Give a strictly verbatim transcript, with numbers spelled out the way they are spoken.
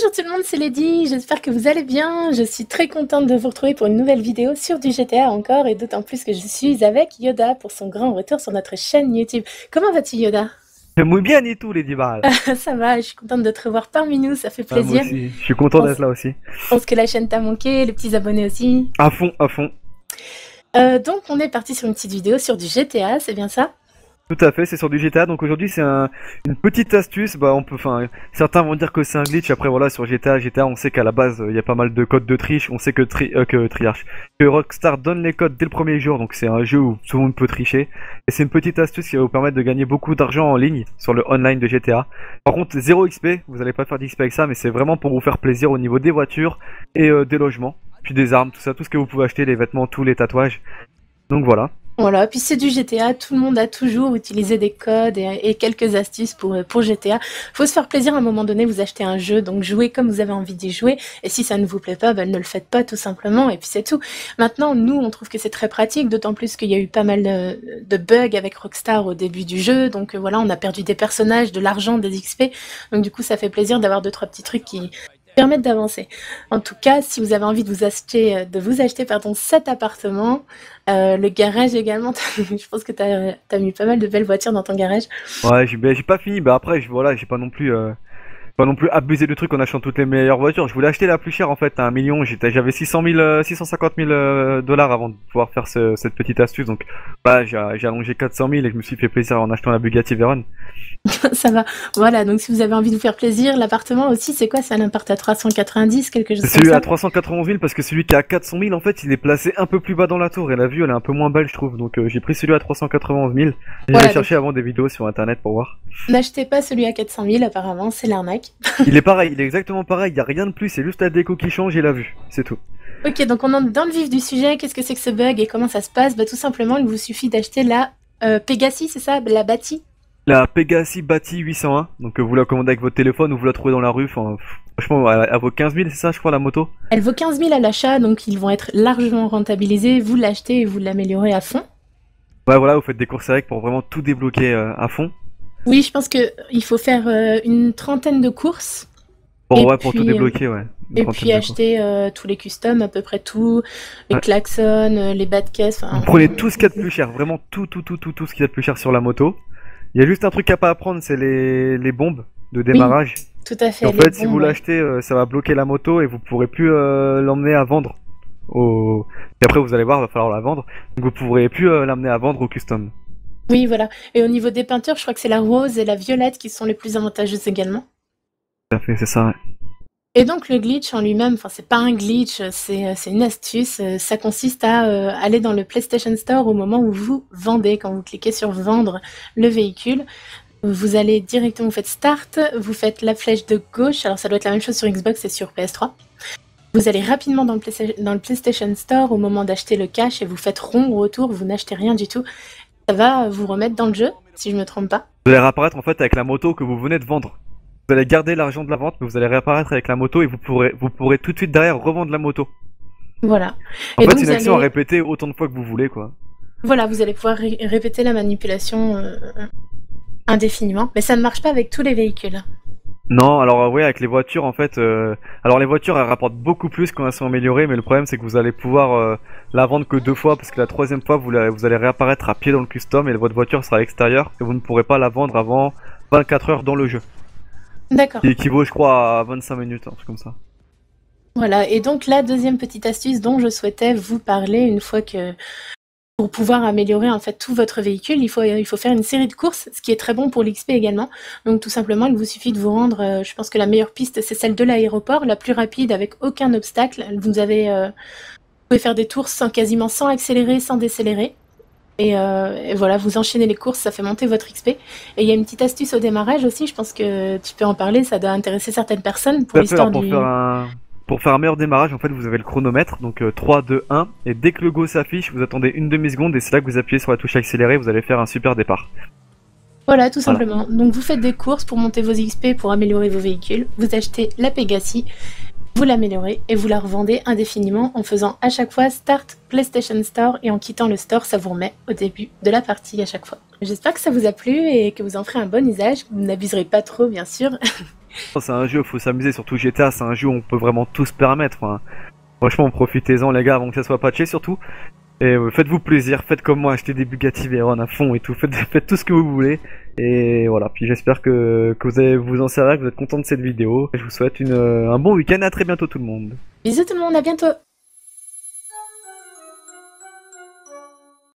Bonjour tout le monde, c'est Lady, j'espère que vous allez bien. Je suis très contente de vous retrouver pour une nouvelle vidéo sur du G T A encore, et d'autant plus que je suis avec Yoda pour son grand retour sur notre chaîne YouTube. Comment vas-tu Yoda? Muy bien et tout, Lady Val. Ça va, je suis contente de te revoir parmi nous, ça fait Ah, moi plaisir. aussi, je suis content d'être là aussi. Je pense que la chaîne t'a manqué, les petits abonnés aussi. À fond, à fond. Euh, donc on est parti sur une petite vidéo sur du G T A, c'est bien ça? Tout à fait, c'est sur du G T A. Donc aujourd'hui, c'est un, une petite astuce. Bah, on peut, enfin, certains vont dire que c'est un glitch. Après, voilà, sur G T A, G T A, on sait qu'à la base, il y a pas mal de codes de triche. On sait que, tri, euh, que Triarch, que Rockstar donne les codes dès le premier jour. Donc c'est un jeu où tout le monde peut tricher. Et c'est une petite astuce qui va vous permettre de gagner beaucoup d'argent en ligne sur le online de G T A. Par contre, zéro X P. Vous allez pas faire d'X P avec ça, mais c'est vraiment pour vous faire plaisir au niveau des voitures et euh, des logements, puis des armes, tout ça, tout ce que vous pouvez acheter, les vêtements, tous les tatouages. Donc voilà. Voilà, puis c'est du G T A, tout le monde a toujours utilisé des codes et, et quelques astuces pour, pour G T A. Faut se faire plaisir à un moment donné, vous achetez un jeu, donc jouez comme vous avez envie d'y jouer, et si ça ne vous plaît pas, ben ne le faites pas tout simplement, et puis c'est tout. Maintenant, nous, on trouve que c'est très pratique, d'autant plus qu'il y a eu pas mal de, de bugs avec Rockstar au début du jeu, donc voilà, on a perdu des personnages, de l'argent, des X P, donc du coup ça fait plaisir d'avoir deux trois petits trucs qui permettent d'avancer. En tout cas, si vous avez envie de vous acheter, de vous acheter pardon, cet appartement, euh, le garage également, je pense que tu as, as mis pas mal de belles voitures dans ton garage. Ouais, j'ai ben, j'ai pas fini. Bah après, je- voilà, j'ai pas non plus, euh, pas non plus abusé du truc en achetant toutes les meilleures voitures. Je voulais acheter la plus chère en fait, à un million. J'étais, j'avais six cent mille, euh, six cent cinquante mille euh, dollars avant de pouvoir faire ce- cette petite astuce. Donc, bah, j'ai j'ai allongé quatre cent mille et je me suis fait plaisir en achetant la Bugatti Veyron. Ça va. Voilà, donc si vous avez envie de vous faire plaisir, l'appartement aussi, c'est quoi? C'est un appart à trois cent quatre-vingt-dix, quelque chose C'est comme celui ça? à trois cent quatre-vingt mille parce que celui qui a quatre cent mille en fait, il est placé un peu plus bas dans la tour et la vue elle est un peu moins belle, je trouve. Donc, euh, j'ai pris celui à trois cent quatre-vingt mille. J'ai Voilà, cherché donc avant des vidéos sur internet pour voir. n'achetez pas celui à quatre cent mille, apparemment, c'est l'arnaque. Il est pareil, il est exactement pareil. Il y a rien de plus, c'est juste la déco qui change et la vue. C'est tout. Ok, donc on entre dans le vif du sujet. Qu'est-ce que c'est que ce bug et comment ça se passe? Bah, tout simplement, il vous suffit d'acheter la euh, Pegasi, c'est ça? La Bati? La Pegasi Bati huit cent un, donc euh, vous la commandez avec votre téléphone ou vous la trouvez dans la rue, enfin, pff, franchement, elle, elle vaut quinze mille, c'est ça, je crois, la moto? Elle vaut quinze mille à l'achat, donc ils vont être largement rentabilisés. Vous l'achetez et vous l'améliorez à fond. Ouais, voilà, vous faites des courses avec pour vraiment tout débloquer euh, à fond. Oui, je pense que il faut faire euh, une trentaine de courses Bon, et ouais, pour tout puis, euh, débloquer, ouais. Une et trentaine puis de courses. acheter euh, tous les customs, à peu près tout, les Ouais. klaxons, euh, les bas de caisse. Vous Enfin, prenez tout ce qu'il y a de plus cher, vraiment tout, tout, tout, tout, tout ce qu'il y a de plus cher sur la moto. Il y a juste un truc à pas apprendre, c'est les, les bombes de oui, démarrage. tout à Et fait. en Les fait, si vous bombes, ouais. l'achetez, euh, ça va bloquer la moto et vous pourrez plus euh, l'emmener à vendre. Au... Et après, vous allez voir, il va falloir la vendre. Donc vous pourrez plus euh, l'amener à vendre au custom. Oui, voilà. Et au niveau des peintures, je crois que c'est la rose et la violette qui sont les plus avantageuses également. Tout à fait, c'est ça. Ouais. Et donc le glitch en lui-même, enfin c'est pas un glitch, c'est c'est une astuce. euh, Ça consiste à euh, aller dans le PlayStation Store au moment où vous vendez. Quand vous cliquez sur vendre le véhicule, vous allez directement, vous faites Start, vous faites la flèche de gauche. Alors ça doit être la même chose sur Xbox et sur P S trois. Vous allez rapidement dans le, Playsta- dans le PlayStation Store au moment d'acheter le cash et vous faites rond au retour, vous n'achetez rien du tout. Ça va vous remettre dans le jeu, si je me trompe pas. Vous allez réapparaître en fait avec la moto que vous venez de vendre. Vous allez garder l'argent de la vente, mais vous allez réapparaître avec la moto et vous pourrez, vous pourrez tout de suite derrière revendre la moto. Voilà. En Et fait, donc c'est une vous action à allez, répéter autant de fois que vous voulez, quoi. voilà, vous allez pouvoir ré- répéter la manipulation euh, indéfiniment, mais ça ne marche pas avec tous les véhicules. Non, alors euh, ouais, avec les voitures, en fait, euh, alors les voitures, elles rapportent beaucoup plus quand elles sont améliorées, mais le problème, c'est que vous allez pouvoir euh, la vendre que deux fois, parce que la troisième fois, vous, la- vous allez réapparaître à pied dans le custom et votre voiture sera à l'extérieur et vous ne pourrez pas la vendre avant vingt-quatre heures dans le jeu. D'accord. Qui équivaut, je crois, à vingt-cinq minutes, un truc comme ça. Voilà. Et donc la deuxième petite astuce dont je souhaitais vous parler, une fois que pour pouvoir améliorer en fait tout votre véhicule, il faut il faut faire une série de courses, ce qui est très bon pour l'X P également. Donc tout simplement, il vous suffit de vous rendre. euh, je pense que la meilleure piste c'est celle de l'aéroport, la plus rapide avec aucun obstacle. Vous avez euh, vous pouvez faire des tours sans quasiment sans accélérer, sans décélérer. Et, euh, et voilà, vous enchaînez les courses, ça fait monter votre X P. Et il y a une petite astuce au démarrage aussi, je pense que tu peux en parler, ça doit intéresser certaines personnes pour Tout à fait, alors l'histoire pour du... faire un... Pour faire un meilleur démarrage, en fait, vous avez le chronomètre, donc euh, trois, deux, un, et dès que le go s'affiche, vous attendez une demi-seconde, et c'est là que vous appuyez sur la touche accélérée, vous allez faire un super départ. Voilà, tout Voilà. simplement. Donc vous faites des courses pour monter vos X P, pour améliorer vos véhicules. Vous achetez la Pegasi, vous l'améliorez et vous la revendez indéfiniment en faisant à chaque fois Start PlayStation Store et en quittant le store, ça vous remet au début de la partie à chaque fois. J'espère que ça vous a plu et que vous en ferez un bon usage. Vous n'abuserez pas trop, bien sûr. C'est un jeu, faut s'amuser, surtout G T A, c'est un jeu où on peut vraiment tout se permettre. Enfin, franchement, profitez-en les gars avant que ça soit patché surtout. Et euh, faites-vous plaisir, faites comme moi, achetez des Bugatti Veyron à fond et tout, faites, faites tout ce que vous voulez. Et voilà, puis j'espère que, que vous allez vous en servir, que vous êtes content de cette vidéo. Je vous souhaite une, euh, un bon week-end, à très bientôt tout le monde. Bisous tout le monde, à bientôt.